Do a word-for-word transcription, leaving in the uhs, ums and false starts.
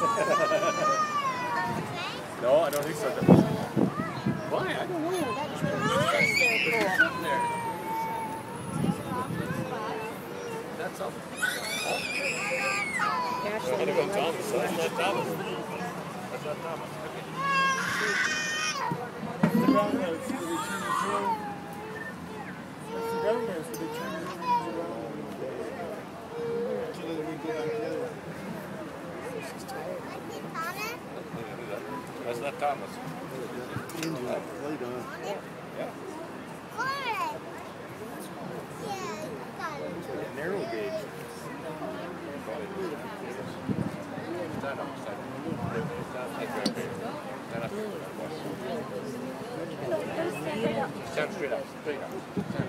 No, I don't think so. Why? I don't know. That's there. That's up. That's not Thomas. That's not Thomas. That's not Thomas. That's the roundhouse where they turn the drone. That's the roundhouse where they turn the drones around. So that we get on the other one. That's not Thomas. Angel, light on. Yeah. Narrow gauge. Stand up, stand up. Stand straight up, straight up.